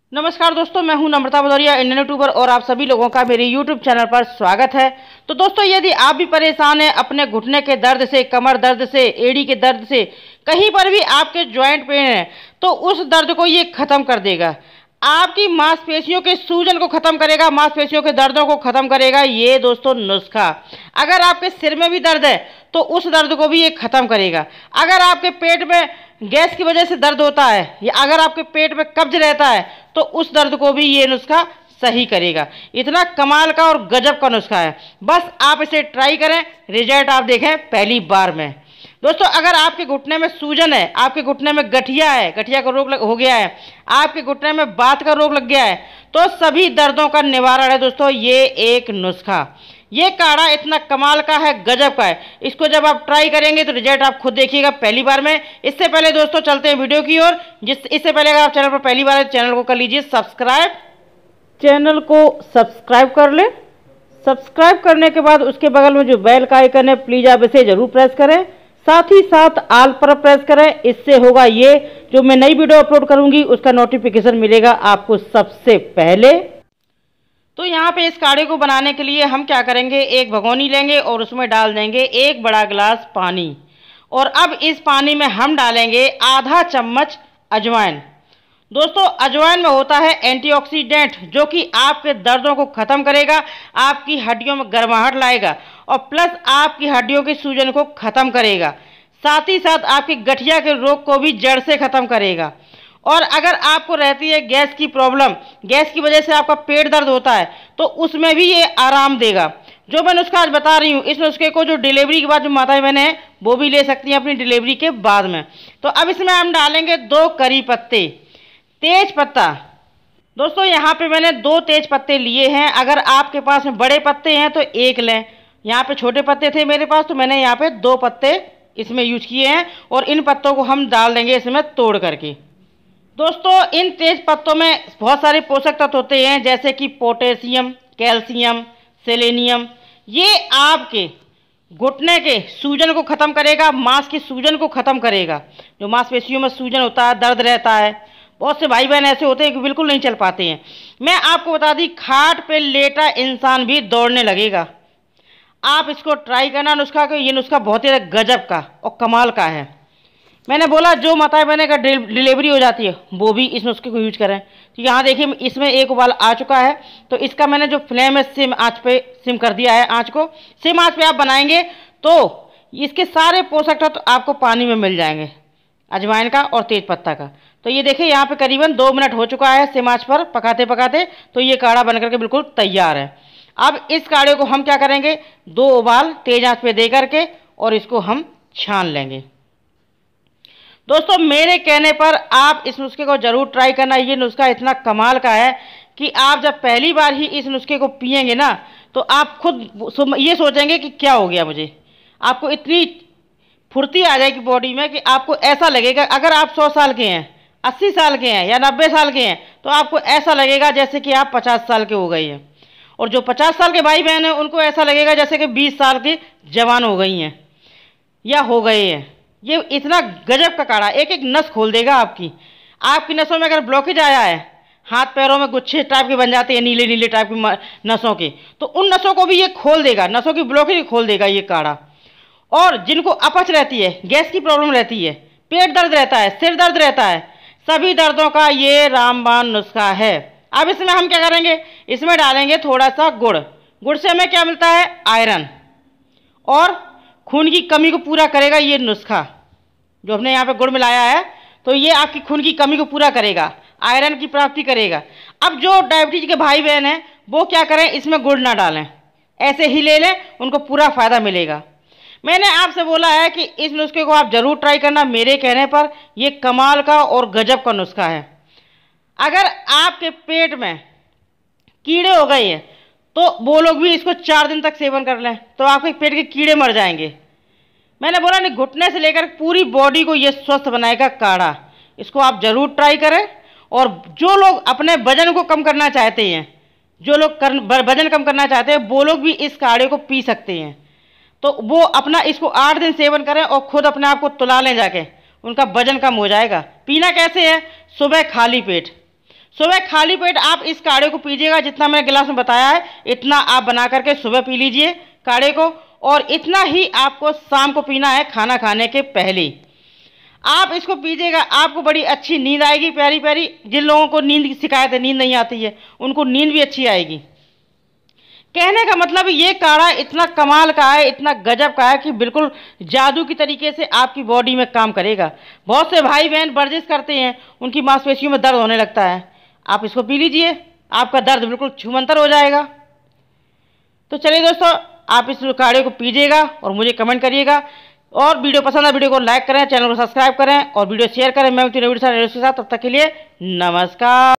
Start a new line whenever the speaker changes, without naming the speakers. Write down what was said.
नमस्कार दोस्तों, मैं हूं नम्रता बहदौरिया, इंडियन यूट्यूबर, और आप सभी लोगों का मेरे यूट्यूब चैनल पर स्वागत है। तो दोस्तों, यदि आप भी परेशान हैं अपने घुटने के दर्द से, कमर दर्द से, एड़ी के दर्द से, कहीं पर भी आपके जॉइंट पेन है, तो उस दर्द को ये ख़त्म कर देगा। आपकी मांसपेशियों के सूजन को ख़त्म करेगा, मांसपेशियों के दर्दों को ख़त्म करेगा ये दोस्तों नुस्खा। अगर आपके सिर में भी दर्द है तो उस दर्द को भी ये ख़त्म करेगा। अगर आपके पेट में गैस की वजह से दर्द होता है या अगर आपके पेट में कब्ज रहता है तो उस दर्द को भी ये नुस्खा सही करेगा। इतना कमाल का और गजब का नुस्खा है, बस आप इसे ट्राई करें, रिजल्ट आप देखें पहली बार में। दोस्तों, अगर आपके घुटने में सूजन है, आपके घुटने में गठिया है, गठिया का रोग हो गया है, आपके घुटने में बात का रोग लग गया है, तो सभी दर्दों का निवारण है दोस्तों ये एक नुस्खा। ये काढ़ा इतना कमाल का है, गजब का है। इसको जब आप ट्राई करेंगे तो रिजल्ट आप खुद देखिएगा पहली बार में। इससे पहले दोस्तों चलते हैं वीडियो की ओर। इससे पहले अगर आप चैनल पर पहली बार है तो चैनल को कर लीजिए सब्सक्राइब, चैनल को सब्सक्राइब कर ले। सब्सक्राइब करने के बाद उसके बगल में जो बेल का आइकन है प्लीज़ आप इसे ज़रूर प्रेस करें, साथ ही साथ ऑल पर प्रेस करें। इससे होगा ये, जो मैं नई वीडियो अपलोड करूंगी उसका नोटिफिकेशन मिलेगा आपको सबसे पहले। तो यहाँ पे इस काढ़े को बनाने के लिए हम क्या करेंगे, एक भगोनी लेंगे और उसमें डाल देंगे 1 बड़ा गिलास पानी, और अब इस पानी में हम डालेंगे आधा चम्मच अजवाइन। दोस्तों, अजवाइन में होता है एंटीऑक्सीडेंट, जो कि आपके दर्दों को ख़त्म करेगा, आपकी हड्डियों में गर्माहट लाएगा और प्लस आपकी हड्डियों की सूजन को ख़त्म करेगा, साथ ही साथ आपकी गठिया के रोग को भी जड़ से ख़त्म करेगा। और अगर आपको रहती है गैस की प्रॉब्लम, गैस की वजह से आपका पेट दर्द होता है, तो उसमें भी ये आराम देगा। जो मैं नुस्खा आज बता रही हूँ, इस नुस्खे को जो डिलीवरी के बाद जो माताएं बहनें हैं वो भी ले सकती हैं अपनी डिलीवरी के बाद में। तो अब इसमें हम डालेंगे 2 करी पत्ते, तेज पत्ता। दोस्तों, यहाँ पे मैंने 2 तेज पत्ते लिए हैं। अगर आपके पास में बड़े पत्ते हैं तो 1 लें। यहाँ पे छोटे पत्ते थे मेरे पास, तो मैंने यहाँ पे 2 पत्ते इसमें यूज किए हैं, और इन पत्तों को हम डाल देंगे इसमें तोड़ करके। दोस्तों, इन तेज पत्तों में बहुत सारे पोषक तत्व होते हैं, जैसे कि पोटेशियम, कैल्शियम, सेलेनियम। ये आपके घुटने के सूजन को ख़त्म करेगा, मांस की सूजन को ख़त्म करेगा। जो मांसपेशियों में सूजन होता है, दर्द रहता है, बहुत से भाई बहन ऐसे होते हैं कि बिल्कुल नहीं चल पाते हैं। मैं आपको बता दी, खाट पे लेटा इंसान भी दौड़ने लगेगा। आप इसको ट्राई करना नुस्खा को, ये नुस्खा बहुत ही गजब का और कमाल का है। मैंने बोला जो माताएं बहनें का डिलीवरी हो जाती है वो भी इस नुस्खे को यूज करें। तो यहाँ देखिए इसमें एक उबाल आ चुका है, तो इसका मैंने जो फ्लेम है सिम आंच पे सिम कर दिया है। आंच को सिम आंच पे आप बनाएंगे तो इसके सारे पोषक तत्व आपको पानी में मिल जाएंगे, अजवाइन का और तेज पत्ता का। तो ये देखिए यहाँ पे करीबन 2 मिनट हो चुका है सिम आंच पर पकाते पकाते, तो ये काढ़ा बन करके बिल्कुल तैयार है। अब इस काढ़े को हम क्या करेंगे, 2 उबाल तेज आंच पे दे करके और इसको हम छान लेंगे। दोस्तों, मेरे कहने पर आप इस नुस्खे को ज़रूर ट्राई करना। ये नुस्खा इतना कमाल का है कि आप जब पहली बार ही इस नुस्खे को पिएंगे ना, तो आप खुद ये सोचेंगे कि क्या हो गया मुझे। आपको इतनी फुर्ती आ जाएगी बॉडी में कि आपको ऐसा लगेगा, अगर आप 100 साल के हैं, 80 साल के हैं या 90 साल के हैं, तो आपको ऐसा लगेगा जैसे कि आप 50 साल के हो गए हैं। और जो 50 साल के भाई बहन हैं उनको ऐसा लगेगा जैसे कि 20 साल की जवान हो गई हैं या हो गए हैं। ये इतना गजब का काढ़ा एक एक नस खोल देगा आपकी नसों में अगर ब्लॉकेज आया है, हाथ पैरों में गुच्छे टाइप के बन जाते हैं, नीले नीले टाइप की नसों के, तो उन नसों को भी ये खोल देगा, नसों की ब्लॉकेज खोल देगा ये काढ़ा। और जिनको अपच रहती है, गैस की प्रॉब्लम रहती है, पेट दर्द रहता है, सिर दर्द रहता है, सभी दर्दों का ये रामबाण नुस्खा है। अब इसमें हम क्या करेंगे, इसमें डालेंगे थोड़ा सा गुड़। गुड़ से हमें क्या मिलता है, आयरन, और खून की कमी को पूरा करेगा ये नुस्खा। जो हमने यहाँ पे गुड़ मिलाया है तो ये आपकी खून की कमी को पूरा करेगा, आयरन की प्राप्ति करेगा। अब जो डायबिटीज के भाई बहन हैं वो क्या करें, इसमें गुड़ ना डालें, ऐसे ही ले लें, उनको पूरा फ़ायदा मिलेगा। मैंने आपसे बोला है कि इस नुस्खे को आप ज़रूर ट्राई करना, मेरे कहने पर ये कमाल का और गजब का नुस्खा है। अगर आपके पेट में कीड़े हो गए हैं तो वो लोग भी इसको 4 दिन तक सेवन कर लें तो आपके पेट के कीड़े मर जाएंगे। मैंने बोला नहीं, घुटने से लेकर पूरी बॉडी को ये स्वस्थ बनाएगा काढ़ा। इसको आप ज़रूर ट्राई करें। और जो लोग अपने वजन को कम करना चाहते हैं, जो लोग वजन कम करना चाहते हैं, वो लोग भी इस काढ़े को पी सकते हैं। तो वो अपना इसको 8 दिन सेवन करें और खुद अपने आप को तुला लें जाके, उनका वजन कम हो जाएगा। पीना कैसे है, सुबह खाली पेट, सुबह खाली पेट आप इस काढ़े को पीजिएगा। जितना मैंने गिलास में बताया है इतना आप बना करके सुबह पी लीजिए काढ़े को, और इतना ही आपको शाम को पीना है खाना खाने के पहले। आप इसको पीजिएगा, आपको बड़ी अच्छी नींद आएगी, प्यारी प्यारी। जिन लोगों को नींद की शिकायत है, नींद नहीं आती है, उनको नींद भी अच्छी आएगी। कहने का मतलब ये काढ़ा इतना कमाल का है, इतना गजब का है कि बिल्कुल जादू की तरीके से आपकी बॉडी में काम करेगा। बहुत से भाई बहन वर्जिश करते हैं, उनकी मांसपेशियों में दर्द होने लगता है, आप इसको पी लीजिए, आपका दर्द बिल्कुल छूमंतर हो जाएगा। तो चलिए दोस्तों, आप इस काढ़े को पीजिएगा और मुझे कमेंट करिएगा। और वीडियो पसंद है वीडियो को लाइक करें, चैनल को सब्सक्राइब करें और वीडियो शेयर करें। मैं वीडियो के साथ, तब तक के लिए नमस्कार।